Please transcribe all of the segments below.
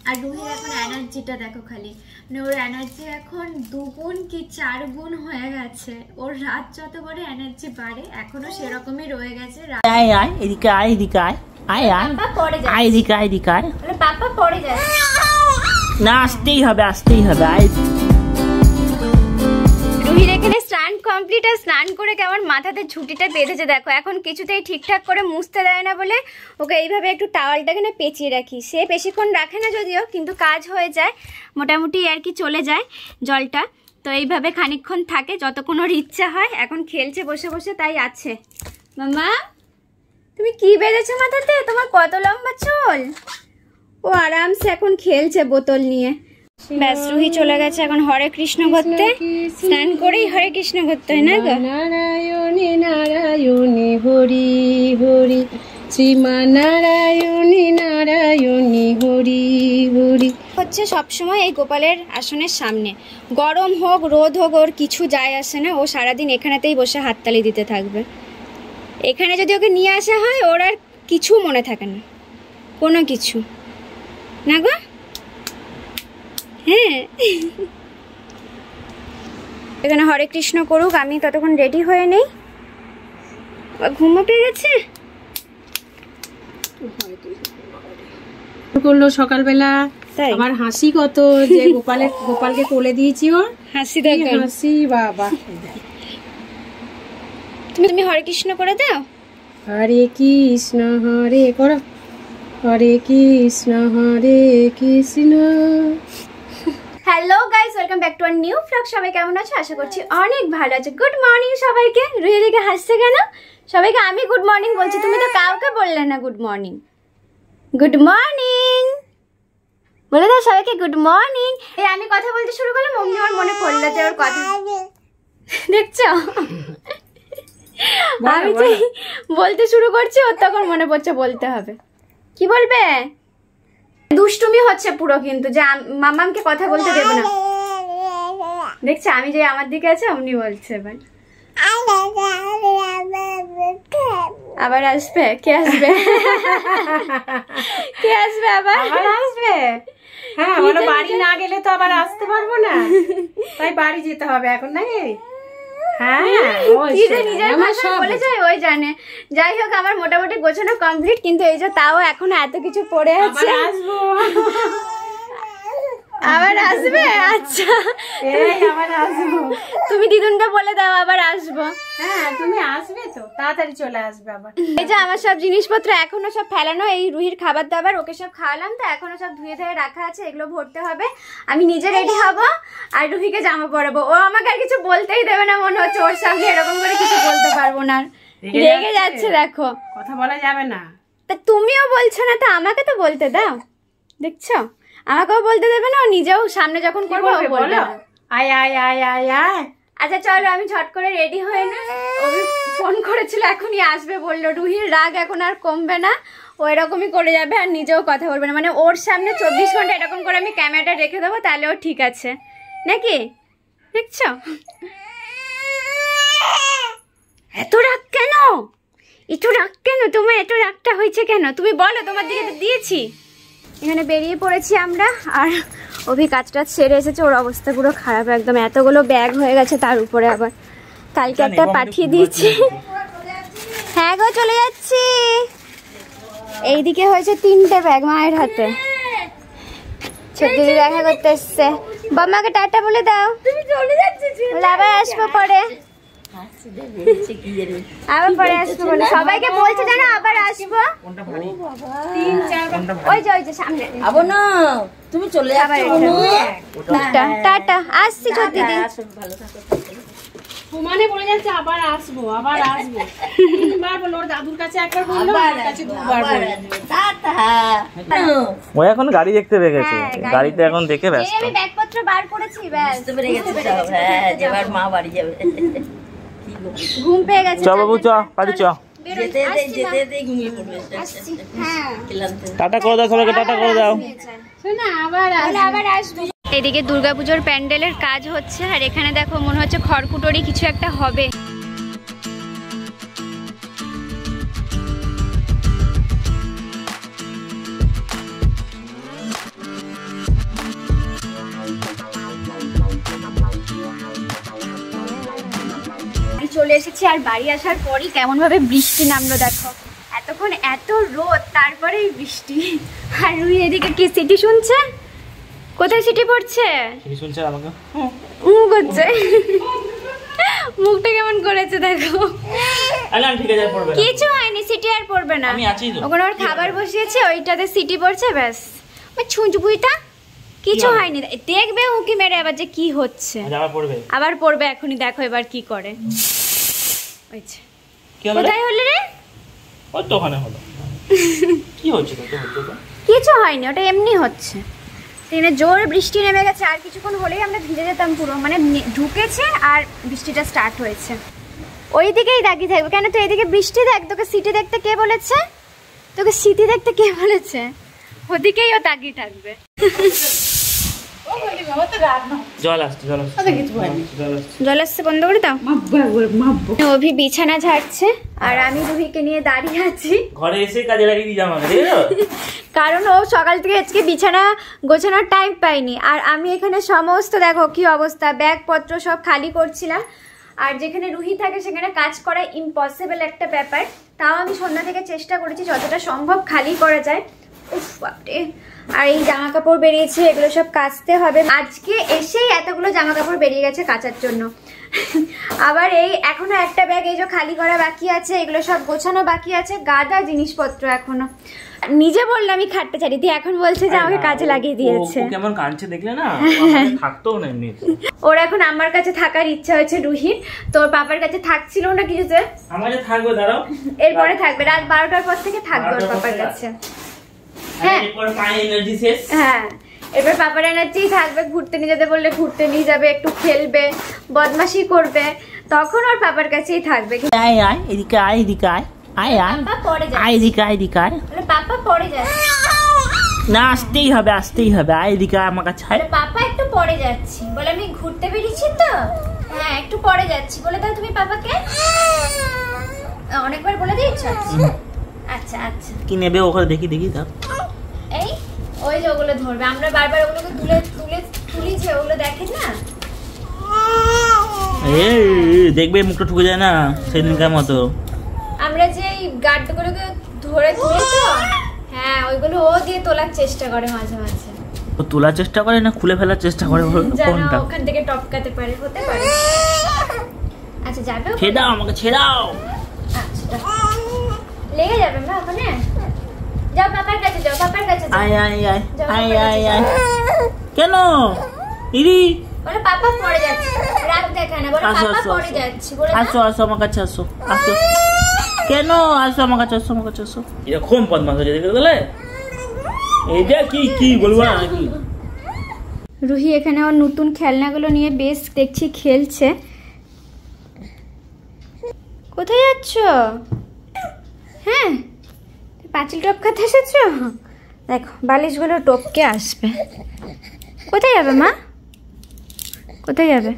আর রুহির এখন এনার্জিটা দেখো খালি, মানে ওর এনার্জি এখন 2 গুণ কি 4 গুণ হয়ে গেছে। ওর রাত যত বড় এনার্জি বাড়ে, এখনো সেরকমই রয়ে গেছে। আয় আয় এদিকে আয়, এদিকে আয়, আয় আয়, আয় এদিকে আয়, এদিকে আয়, পাপা পড়ে যাচ্ছে না, আসতেই হবে, আসতেই হবে, আয়। রুহির এখানে স্নান কমপ্লিট, আর স্নান করে কেমন মাথাতে ঝুঁটিটা বেঁধেছে দেখো। এখন কিছুতেই ঠিকঠাক করে মুছতে দেয় না বলে ওকে এইভাবে একটু টাওয়ালটাকে না পেঁচিয়ে রাখি। সে বেশিক্ষণ রাখে না যদিও, কিন্তু কাজ হয়ে যায় মোটামুটি আর কি, চলে যায় জলটা। তো এইভাবে খানিকক্ষণ থাকে যতক্ষণ ওর ইচ্ছা হয়। এখন খেলছে বসে বসে, তাই আছে। মামা তুমি কি বেঁধেছো মাথাতে? তোমার কত লম্বা চুল। ও আরামসে এখন খেলছে বোতল নিয়ে। ব্যাস রুহি চলে গেছে এখন হরে কৃষ্ণ করতে। স্নান করেই হরে কৃষ্ণ করতে হয় না গো? নারায়ণী নারায়ণী হরি হরি, শ্রীমা নারায়ণী নারায়ণী হরি হরি। হচ্ছে সবসময় এই গোপালের আসনের সামনে, গরম হোক রোদ হোক ওর কিছু যায় আসে না। ও সারাদিন এখানেতেই বসে হাততালি দিতে থাকবে। এখানে যদি ওকে নিয়ে আসা হয় ওর আর কিছু মনে থাকে না, কোনো কিছু না গো। হ্যাঁ, এখানে হরে কৃষ্ণ করুক, আমি ততক্ষণ রেডি হয়ে নেই। ঘুমো পেয়ে গেছে করলো সকালবেলা। আমার হাসি কত, যে গোপালকে কোলে দিয়েছি, ওর হাসি দেখো, হাসি বাবা। তুমি হরে কৃষ্ণ করে দাও। হরে কৃষ্ণ হরে করো, Hare Krishna Hare Krishna. Hello guys, welcome back to our new blog. সবাই কেমন আছো? আশা করছি অনেক ভালো আছে। গুড মর্নিং সবাইকে। রুহি দিকে হাসছে কেন? সবাইকে আমি গুড মর্নিং বলছি, তুমি তো কাউকে বললে না গুড মর্নিং। গুড মর্নিং বলে দাও সবাইকে, গুড মর্নিং। এই আমি কথা বলতে শুরু করলাম, অমনি ওর মনে পড়লো যে ওর কথা দেখছো। আমি যে বলতে শুরু করছি ওর তখন মনে পড়ছে বলতে হবে। কি বলবে? দুষ্টুমি হচ্ছে পুরো, কিন্তু যে মামামকে কথা বলতে দেবে না। দেখছে আমি যে আমার দিকে আছে অমনি বলছে। এবার আবার আসবে? কে আসবে? কে আসবে? আবার আসবে? হ্যাঁ, বলো বাড়ি না গেলে তো আবার আসতে পারবো না, তাই বাড়ি যেতে হবে এখন নাকি? ওই জানে। যাই হোক, আমার মোটামুটি গোছানো কমপ্লিট, কিন্তু এই যে তাও এখনো এত কিছু পড়ে আছে। আবার আসবে? আচ্ছা আবার আসবো। তুমি দিদুনকে বলে দাও আবার আসবো। হ্যাঁ, তুমি আসবে তো, তাড়াতাড়ি চলে আসবে আবার। এই যে আমার সব জিনিসপত্র এখনো সব ফেলানো, এই রুহির খাবার দাবার ওকে সব খাওয়ালাম, তো এখনো সব ধুয়ে ধুয়ে রাখা আছে, এগুলো ভরতে হবে। আমি নিজে রেডি হব আর রুহিকে জামা পরাবো। ও আমাকে আর কিছু বলতেই দেবে না মনে হচ্ছে, ওর সামনে এরকম করে কিছু বলতে পারবো না। রেগে যাচ্ছে দেখো, কথা বলা যাবে না। তা তুমিও বলছো না, তো আমাকে তো বলতে দাও। দেখছো, আমাকেও বলতে দেবে না, ও নিজেও সামনে যখন করবো বলবে আয় আয় আয় আয় আয়। আচ্ছা চলো আমি ঝট করে রেডি হয়ে না। ও ফোন করেছিল, এখনই আসবে বললো। রুহির রাগ এখন আর কমবে না, ও এরকমই করে যাবে আর নিজেও কথা বলবে না। মানে ওর সামনে 24 ঘন্টা এরকম করে আমি ক্যামেরাটা রেখে দেবো, তাহলে ও ঠিক আছে নাকি? দেখছো এত রাগ কেন? একটু রাগ কেন তোমার? এত রাগটা হয়েছে কেন তুমি বলো? তোমার দিকে তো দিয়েছি। এখানে বেরিয়ে পড়েছি আমরা, আর অভি কাজটা সেরে এসেছে। ওর অবস্থা পুরো খারাপ একদম, এতগুলো ব্যাগ হয়ে গেছে, তার উপরে আবার কালকে একটা পাঠিয়ে দিয়েছি। হ্যাঁ গো, চলে যাচ্ছি। এইদিকে হয়েছে 3টে ব্যাগ মায়ের হাতে। ছোট দিদি দেখা করতে এসছে। বাম্মাকে টাটা বলে দাও। আবার আসবো পরে, আবার পরে আসবো বলে সবাইকে বলছে জানো, আবার আসবো। ওই যে সামনে তুমি চলে যাবে। টাটা, আসছি ছোট দিদি। মানে বলে যাচ্ছে আবার আসবো, আবার আসবো। 3বার বললো, ওর দাদুর কাছে একবার বললো, আমার কাছে 2বার বললো। ও এখন গাড়ি দেখতে পেয়েছে, গাড়িতে এখন দেখে ব্যস্ত। আমি ব্যাগপত্র বার করেছি, ব্যাস বুঝতে পেরে গেছে সব। হ্যাঁ, যেবার মা বাড়ি যাবে। ঘুম পেয়ে গেছে। চ বাবু, চ বাড়ি চ। যেতে ঘুমিয়ে পড়বে। টাটা করে দাও সবাইকে, টাটা করে দাও। শোনা আবার আসবো। এদিকে দুর্গাপুজোর প্যান্ডেলের কাজ হচ্ছে, আর এখানে দেখো মনে হচ্ছে খড়কুটোরি কিছু একটা হবে। চলে এসেছি, আর বাড়ি আসার পরই কেমনভাবে বৃষ্টি নামলো দেখো। এতক্ষণ এত রোদ, তারপরেই বৃষ্টি। আর রুই এদিকে কি সিটি শুনছে? কোথায় সিটি পড়ছে? শুনছে আমাকে করছে। মুখটা কেমন করেছে দেখো। ঠিক আছে, পড়বে কিছু হয়নি, সিটি আর পড়বে না। আমি আছি তো। ওখানে ওর খাবার বসিয়েছে, ওইটাতে সিটি পড়ছে ব্যাস। ওই ছুঁচবুইটা কিছু হয়নি, দেখবে উঁকি মেরে আবার যে কি হচ্ছে। আবার পড়বে এখনই, দেখো এবার কি করে। কোথায় হলো রে? ওই তো ওখানে হলো। কি হচ্ছে তো? কিছু হয়নি, ওটা এমনি হচ্ছে। ট্রেনে জোরে বৃষ্টি নেমে গেছে, আর কিছুক্ষণ হলেই আমরা ভিজে যেতাম পুরো। মানে ঢুকেছে আর বৃষ্টিটা স্টার্ট হয়েছে। ওই দিকেই দাগি থাকবে কেন? তো এইদিকে বৃষ্টি দেখ, তোকে সিটি দেখতে কে বলেছে? তোকে সিটি দেখতে কে বলেছে? ওদিকেই ও তাকিয়ে থাকবে। জল আসছে, বন্ধ করে দাও। অভি বিছানা ঝাড়ছে আর আমি রুহিকে নিয়ে দাঁড়িয়ে আছি। ঘরে এসে কাজে লাগিয়ে দিয়ে যাবো, কারণ ও সকাল থেকে আজকে বিছানা গোছানোর টাইম পাইনি। আর আমি এখানে সমস্ত দেখো কি অবস্থা, ব্যাগপত্র সব খালি করছিলাম। আর যেখানে রুহি থাকে সেখানে কাজ করা ইম্পসিবল একটা ব্যাপার। তাও আমি সন্ধ্যা থেকে চেষ্টা করেছি যতটা সম্ভব খালি করা যায়। উফ বাপরে। আর এই জামা কাপড় বেরিয়েছে, এগুলো সব কাচতে হবে। আজকে এসেই এতগুলো জামা কাপড় বেরিয়ে গেছে কাচার জন্য। আবার এই এখনো একটা ব্যাগ এই যে খালি করা বাকি আছে, এগুলো সব গোছানো বাকি আছে, গাদা জিনিসপত্র এখনো। নিজে বললে আমি খাটতে চাই দিয়ে, এখন বলছে যে আমাকে কাজে লাগিয়ে দিয়েছে। কেমন কাঁদছে দেখলে না, থাকতেও না এমনি। ওর এখন আমার কাছে থাকার ইচ্ছা হয়েছে রুহির। তোর বাবার কাছে থাকছিল না কিছুতে, আমাদের থাকবে, দাঁড়াও এরপরে থাকবে রাত 12টার পর থেকে থাকবে ওর বাবার কাছে। হ্যাঁ এবার পাপার এনার্জি থাকবে, ঘুরতে নিয়ে যেতে বললে ঘুরতে নিয়ে যাবে, একটু খেলবে, বদমাশি করবে, তখন ওর পাপার কাছেই থাকবে। এদিকে আয়, এদিকে আয়, আয় আয়, আয় এদিকে আয়, এদিকে আয়। পাপা পড়ে যাচ্ছে না, আসতেই হবে, আসতেই হবে। আয় এদিকে আমার কাছে আয়। পাপা একটু পড়ে যাচ্ছি বলে, আমি ঘুরতে বেরিয়েছি তো, হ্যাঁ একটু পড়ে যাচ্ছি বলে দাও তুমি পাপাকে। অনেকবার বলে দিয়েছ? আচ্ছা আচ্ছা, কি নেবে ওখানে? দেখি দেখি দাও। এই ওই যে ওগুলো ধরবে, আমরা বারবার ওগুলোকে তুলে তুলে তুলিছে, ওগুলো দেখেন না। দেখবে মুখটা ঠুকে যায় না সেদিনকার মতো। আমরা যে এই গার্ডগুলোকে ধরে তুলি তো, হ্যাঁ ওইগুলো ও দিয়ে তোলার চেষ্টা করে মাঝে মাঝে। ও তোলার চেষ্টা করে না খুলে ফেলার চেষ্টা করে? জানো ওখান থেকে টপকাতে পারে, হতে পারে। আচ্ছা যাবে, ছেড়ে দাও আমাকে, ছেড়ে দাও। আচ্ছা লেগে যাবে না ওখানে। যাও পাপার কাছে, যাও পাপার কাছে যাও। আয় আয় আয় আয় আয় আয়। কেন ইরি? বলে পাপা পড়ে যাচ্ছে, রাত দেখা না, বলে পাপা পড়ে যাচ্ছে বলে। আসো আসো আমার কাছে আসো, আসো। কেন আসো আমার কাছে, আসো আমার কাছে আসো। এরকম বদমাশ হয়ে দেখে গেলে এইটা কি কি বলবো না কি। রুহি এখানে ওর নতুন খেলনাগুলো নিয়ে বেশ দেখছি খেলছে। কোথায় যাচ্ছ? হ্যাঁ পাঁচিল টপকাতে এসেছো? দেখো বালিশগুলো টপকে আসবে। কোথায় যাবে মা? কোথায় যাবে?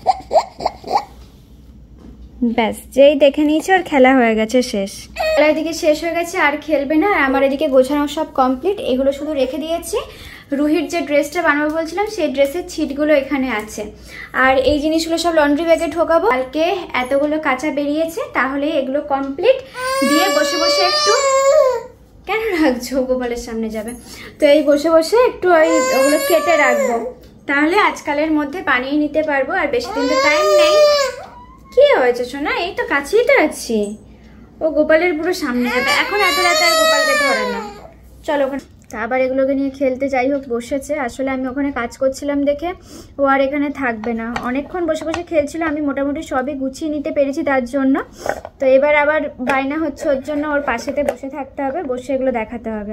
ব্যাস যেই দেখে নিয়েছে ওর খেলা হয়ে গেছে, শেষ। খেলা এদিকে শেষ হয়ে গেছে, আর খেলবে না। আর আমার এদিকে গোছানো সব কমপ্লিট, এগুলো শুধু রেখে দিয়েছি। রুহির যে ড্রেসটা বানাবো বলছিলাম সেই ড্রেসের ছিটগুলো এখানে আছে। আর এই জিনিসগুলো সব লন্ড্রি ব্যাগে ঢোকাবো। কালকে এতগুলো কাঁচা বেরিয়েছে, তাহলে এগুলো কমপ্লিট দিয়ে বসে বসে একটু, কেন রাখছো? গোপালের সামনে যাবে তো, এই বসে বসে একটু ওগুলো কেটে রাখবো, তাহলে আজকালের মধ্যে বানিয়ে নিতে পারবো। আর বেশি দিন তো টাইম নেই। কি হয়েছে সোনা? এই তো কাছেই তো আছি। ও গোপালের পুরো সামনে যাবে, এখন এত রাতে আর গোপালকে ধরে না। চলো ওখানে আবার এগুলোকে নিয়ে খেলতে। যাই হোক বসেছে, আসলে আমি ওখানে কাজ করছিলাম দেখে ও আর এখানে থাকবে না। অনেকক্ষণ বসে বসে খেলছিল, আমি মোটামুটি সবই গুছিয়ে নিতে পেরেছি তার জন্য। তো এবার আবার বায়না হচ্ছে ওর জন্য, ওর পাশেতে বসে থাকতে হবে, বসে এগুলো দেখাতে হবে।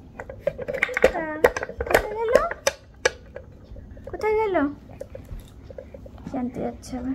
কোথায় গেল জানতে যাচ্ছে আবার।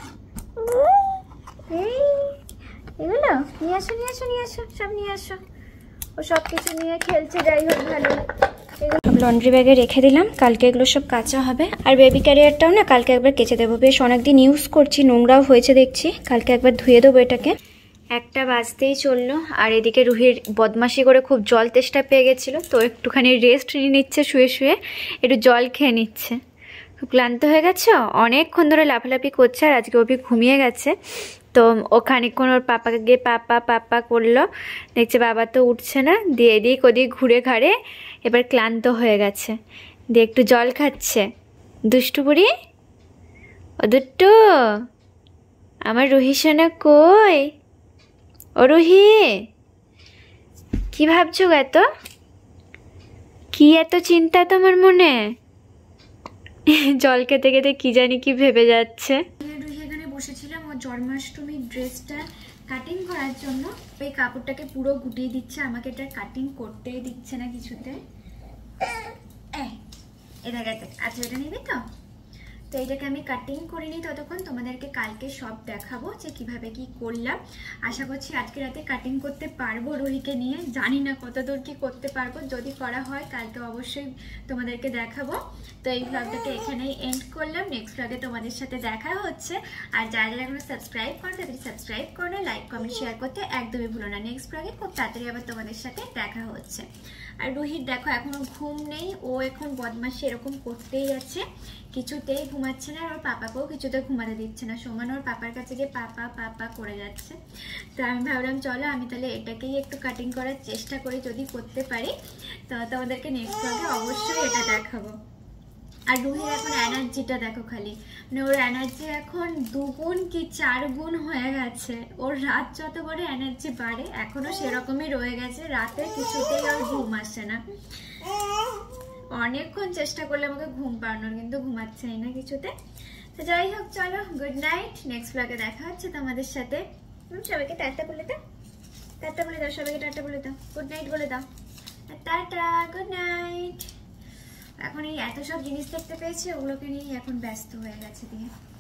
এই এগুলো নিয়ে আসো, নিয়ে আসো, নিয়ে আসো, সব নিয়ে আসো। ও সব কিছু নিয়ে খেলছে, যাই হোক ভালো। সব লন্ড্রি ব্যাগে রেখে দিলাম, কালকে এগুলো সব কাঁচা হবে। আর বেবি ক্যারিয়ারটাও না কালকে একবার কেচে দেবো, বেশ অনেকদিন ইউজ করছি, নোংরাও হয়েছে দেখছি, কালকে একবার ধুয়ে দেবো এটাকে। 1টা বাজতেই চললো। আর এদিকে রুহির বদমাশি করে খুব জল তেষ্টা পেয়ে গেছিলো, তো একটুখানি রেস্ট নিয়ে নিচ্ছে, শুয়ে শুয়ে একটু জল খেয়ে নিচ্ছে। খুব ক্লান্ত হয়ে গেছে, অনেকক্ষণ ধরে লাফালাফি করছে। আর আজকে অভি ঘুমিয়ে গেছে, তো ও খানিকক্ষণ ওর পাপাকে গিয়ে পাপা পাপা করলো, দেখছে বাবা তো উঠছে না, দিয়ে এদিক ওদিক ঘুরে ঘাড়ে এবার ক্লান্ত হয়ে গেছে, দিয়ে একটু জল খাচ্ছে। দুষ্টু বুড়ি, ও দুট্টু, আমার রুহি সোনা কই? ও রুহি, কি ভাবছো এত? কি এত চিন্তা তোমার মনে? জল খেতে খেতে কি জানি কি ভেবে যাচ্ছে। এখানে বসেছিলাম ওর জন্মাষ্টমীর ড্রেসটা কাটিং করার জন্য। এই কাপড়টাকে পুরো গুটিয়ে দিচ্ছে, আমাকে এটা কাটিং করতেই দিচ্ছে না কিছুতে। এটা গেছে, আচ্ছা এটা নিবি তো? তো এইটাকে আমি কাটিং করে নিই, ততক্ষণ তোমাদেরকে কালকে সব দেখাবো যে কিভাবে কি করলাম। আশা করছি আজকে রাতে কাটিং করতে পারবো রুহিকে নিয়ে, জানি না কতদূর কি করতে পারবো, যদি করা হয় কালকে অবশ্যই তোমাদেরকে দেখাবো। তো এই ভ্লগটাকে এখানেই এন্ড করলাম, নেক্সট ভ্লগে তোমাদের সাথে দেখা হচ্ছে। আর যারা যারা এখনো সাবস্ক্রাইব করো তাদের সাবস্ক্রাইব করো, লাইক কমেন্ট শেয়ার করতে একদমই ভুলো না। নেক্সট ভ্লগে খুব তাড়াতাড়ি আবার তোমাদের সাথে দেখা হচ্ছে। আর রুহির দেখো এখনো ঘুম নেই, ও এখন বদমাশি এরকম করতেই আছে, কিছুতেই ঘুমাচ্ছে না। আর ওর পাপাকেও কিছুতে ঘুমাতে দিচ্ছে না, সমান ওর পাপার কাছে গিয়ে পাপা পাপা করে যাচ্ছে। তো আমি ভাবলাম চলো আমি তাহলে এটাকেই একটু কাটিং করার চেষ্টা করি, যদি করতে পারি তো তোমাদেরকে নেক্সট ব্লগে অবশ্যই এটা দেখাবো। আর রুহির এখন এনার্জিটা দেখো খালি, মানে ওর এনার্জি এখন 2 গুণ কি 4 গুণ হয়ে গেছে। ওর রাত যত করে এনার্জি বাড়ে, এখনো সেরকমই রয়ে গেছে, রাতে কিছুতেই আর ঘুম আসে না। অনেকক্ষণ চেষ্টা করলে আমাকে ঘুম পাড়ানোর, কিন্তু ঘুমাচ্ছেই না কিছুতে। তো যাই হোক চলো, গুড নাইট, নেক্সট ব্লগে দেখা হচ্ছে তোমাদের সাথে। সবাইকে টাটা বলে দাও, টাটা বলে দাও, সবাইকে টাটা বলে দাও, গুড নাইট বলে দাও, টাটা গুড নাইট। এখন এই এত সব জিনিস দেখতে পেয়েছি, ওগুলোকে নিয়ে এখন ব্যস্ত হয়ে গেছে দিয়ে।